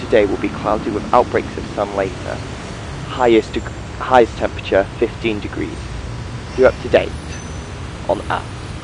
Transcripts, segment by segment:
today will be cloudy with outbreaks of sun later. Highest temperature 15 degrees. You're up to date on us.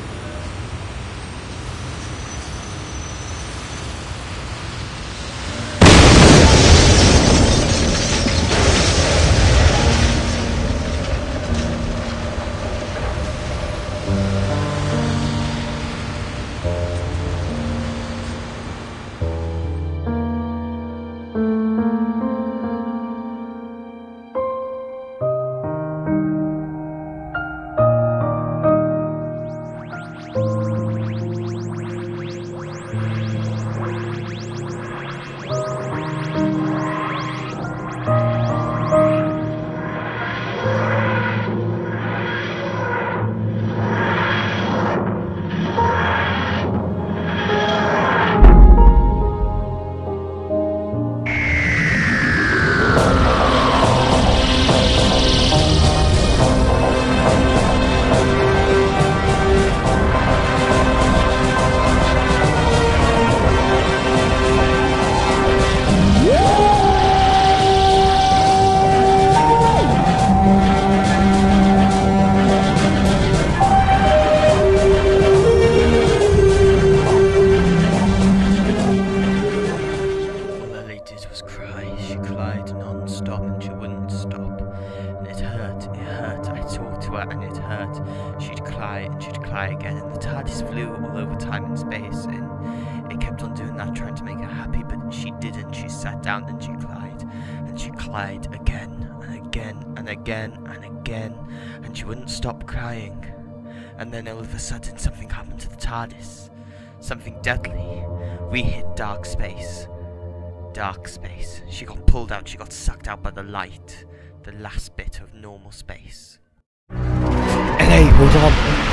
And it hurt. She'd cry and she'd cry again, and the Tardis flew all over time and space, and it kept on doing that, trying to make her happy, but she didn't. She sat down and she cried again and again and again and again, and she wouldn't stop crying. And then all of a sudden something happened to the Tardis. Something deadly. We hit dark space. Dark space. She got pulled out, she got sucked out by the light. The last bit of normal space. Elay, hold on.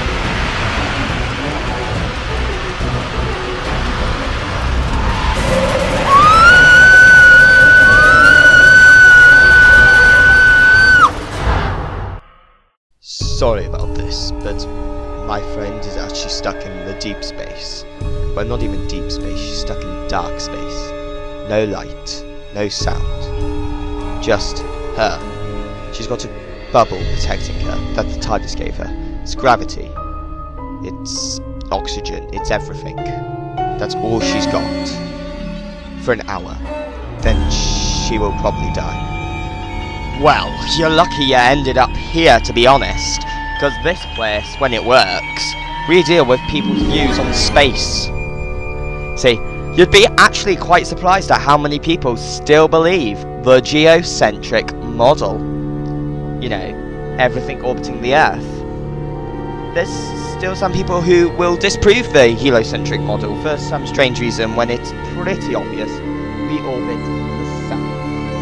Sorry about this, but my friend is actually stuck in the deep space. Well, not even deep space, she's stuck in dark space. No light, no sound. Just her. She's got a bubble protecting her that the Tardis gave her. It's gravity. It's oxygen. It's everything. That's all she's got. For an hour. Then she will probably die. Well, you're lucky you ended up here, to be honest. Because this place, when it works, we deal with people's views on space. See, you'd be actually quite surprised at how many people still believe the geocentric model. You know, everything orbiting the Earth. There's still some people who will disprove the heliocentric model for some strange reason when it's pretty obvious we orbit the Sun.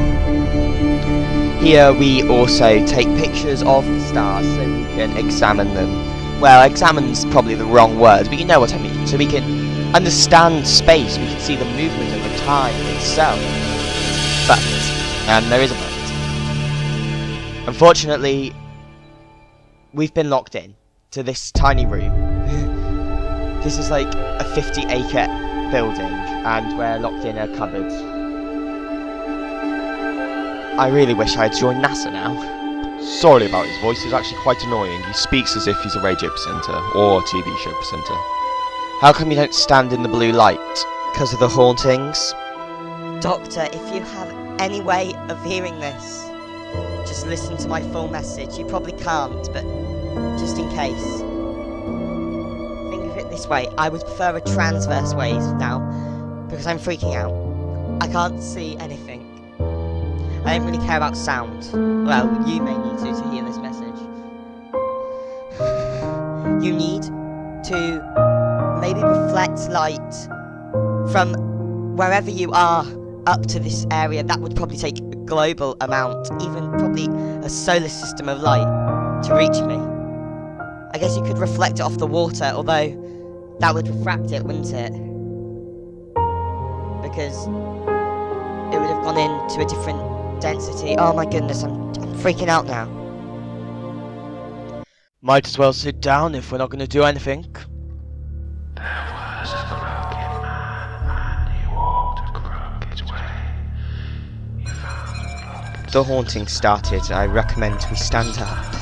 Here we also take pictures of the stars so we can examine them. Well, examine's probably the wrong word, but you know what I mean. So we can understand space, we can see the movement of the time itself. But, and there is a but. Unfortunately, we've been locked in to this tiny room. This is like a 50-acre building, and we're locked in a cupboard. I really wish I had joined NASA now. Sorry about his voice, it's actually quite annoying. He speaks as if he's a radio presenter, or a TV show presenter. How come you don't stand in the blue light? Because of the hauntings? Doctor, if you have any way of hearing this, just listen to my full message. You probably can't, but just in case. Think of it this way. I would prefer a transverse wave now, because I'm freaking out. I can't see anything. I don't really care about sound. Well, you may need to hear this message. You need to maybe reflect light from wherever you are up to this area. That would probably take a global amount, even probably a solar system of light to reach me. I guess you could reflect it off the water, although that would refract it, wouldn't it? Because it would have gone into a different density. Oh my goodness, I'm freaking out now. Might as well sit down if we're not going to do anything. There was a crooked man, and he walked a crooked way. the haunting started, I recommend we stand up.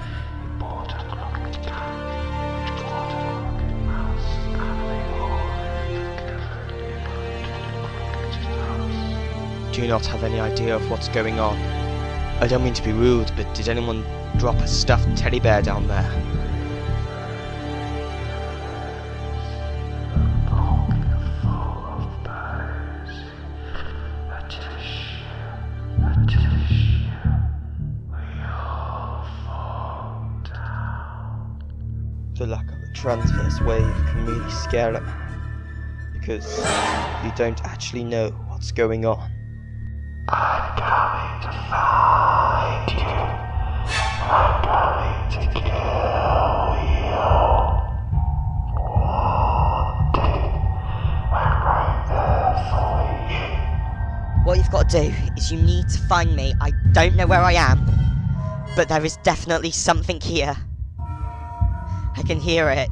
Do you not have any idea of what's going on? I don't mean to be rude, but did anyone drop a stuffed teddy bear down there? The lack of a transverse wave can really scare a man, because you don't actually know what's going on. I'm coming to find you. I'm coming to kill you. One, two, I'm right there for you. What you've got to do is you need to find me. I don't know where I am, but there is definitely something here. I can hear it.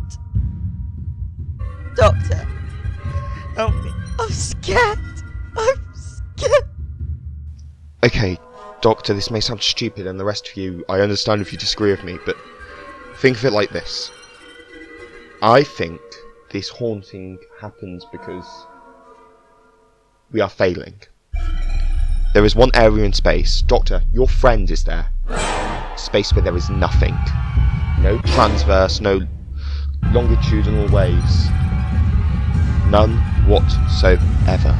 Doctor, help me. I'm scared. I'm scared. Okay, Doctor, this may sound stupid, and the rest of you, I understand if you disagree with me, but think of it like this. I think this haunting happens because we are failing. There is one area in space. Doctor, your friend is there. Space where there is nothing. No transverse, no longitudinal waves. None whatsoever.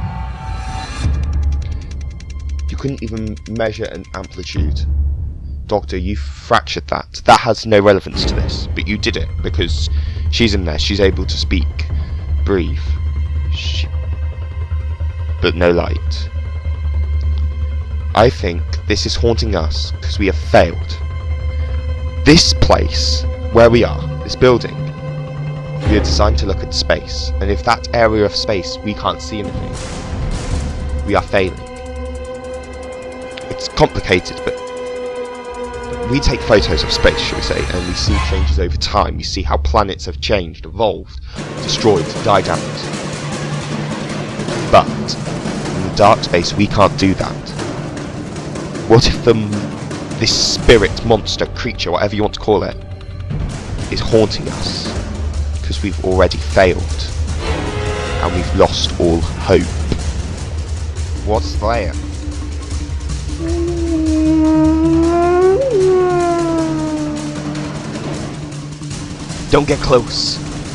You couldn't even measure an amplitude. Doctor, you fractured that. That has no relevance to this, but you did it because she's in there. She's able to speak, breathe, but no light. I think this is haunting us because we have failed. This place, where we are, this building, we are designed to look at space, and if that area of space we can't see anything, we are failing. It's complicated, but we take photos of space, shall we say, and we see changes over time. We see how planets have changed, evolved, destroyed, died out. But in the dark space, we can't do that. What if this spirit, monster, creature, whatever you want to call it, is haunting us because we've already failed and we've lost all hope? What's there? Don't get close.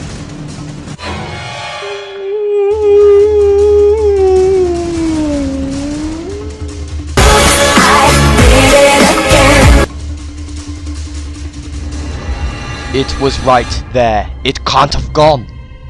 It was right there. It can't have gone.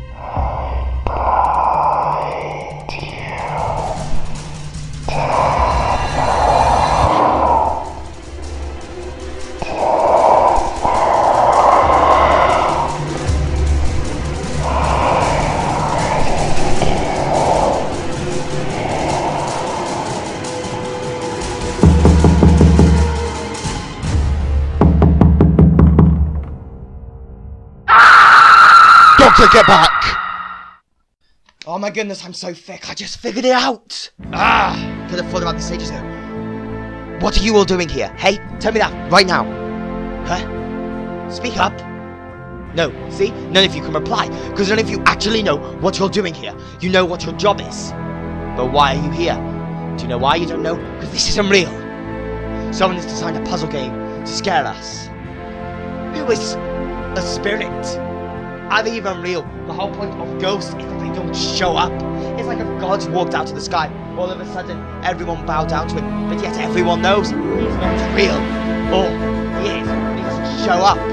Doctor, get back! Oh my goodness, I'm so thick. I just figured it out. Could have thought about this ages ago. What are you all doing here? Hey, tell me that right now. Huh? Speak up. No, see? None of you can reply, because none of you actually know what you're doing here. You know what your job is. But why are you here? Do you know why you don't know? Because this isn't real. Someone has designed a puzzle game to scare us. Who is a spirit? Are they even real? The whole point of ghosts is that they don't show up. It's like if God walked out of the sky, all of a sudden everyone bowed down to him, but yet everyone knows he's not real. All he is, he doesn't show up.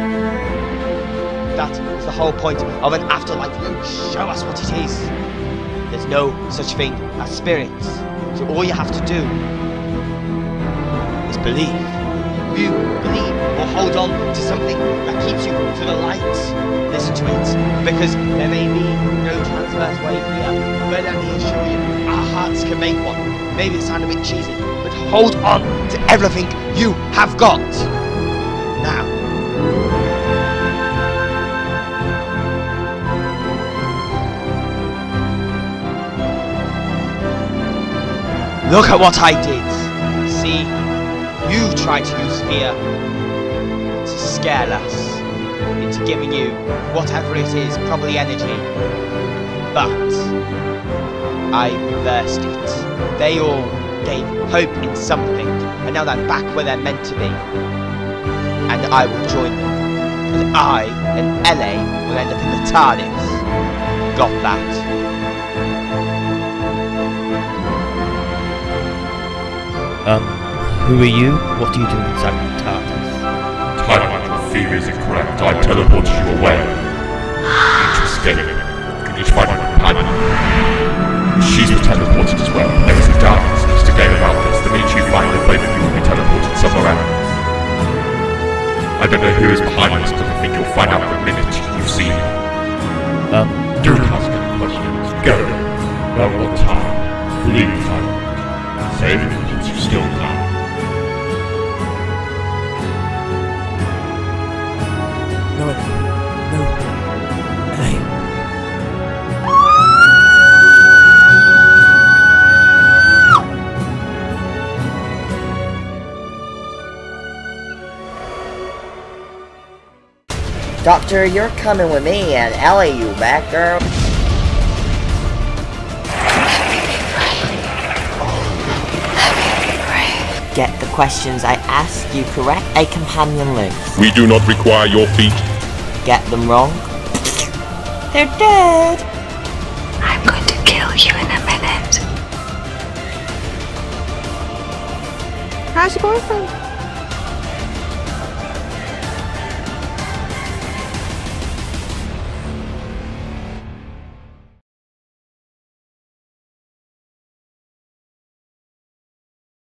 That is the whole point of an afterlife. You show us what it is. There's no such thing as spirits. So all you have to do is believe. You believe or hold on to something that keeps you to the light. Listen to it, because there may be no transverse wave here, but let me assure you, our hearts can make one. Maybe it sounds a bit cheesy, but hold on to everything you have got. Now. Look at what I did. see, you try to use fear to scare us into giving you whatever it is, probably energy. But I reversed it. They all gave hope in something, and now they're back where they're meant to be. And I will join them. And I and Elay will end up in the Tardis. Got that? Who are you? What are you doing inside the Tardis? Timeline, your theory is incorrect. I teleported you away. You escape. Can you find my companion? She's been teleported as well. There is a darkness just a game about this. The minute you find it, both of you will be teleported somewhere else. I don't know who is behind this, but I think you'll find out the minute you see me. Don't ask any questions. Go. No more time. Leave time. Save it once you still can. No. Elay. Doctor, you're coming with me, and Elay, you back, girl? Get the questions I ask you correct. A companion lives. We do not require your feet. Get them wrong. They're dead. I'm going to kill you in a minute. How's your boyfriend?